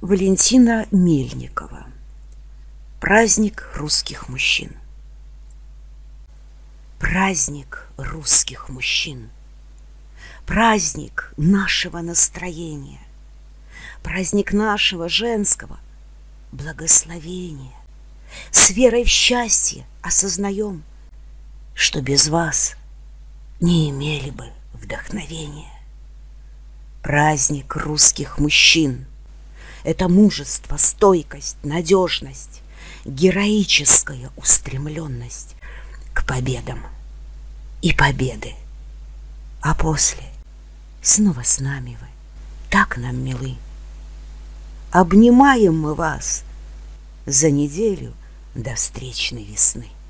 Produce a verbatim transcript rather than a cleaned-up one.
Валентина Мельникова. Праздник русских мужчин. Праздник русских мужчин. Праздник нашего настроения. Праздник нашего женского благословения. С верой в счастье осознаем, что без вас не имели бы вдохновения. Праздник русских мужчин — это мужество, стойкость, надежность, героическая устремленность к победам и победы. А после снова с нами вы, так нам милы. Обнимаем мы вас за неделю до встречной весны.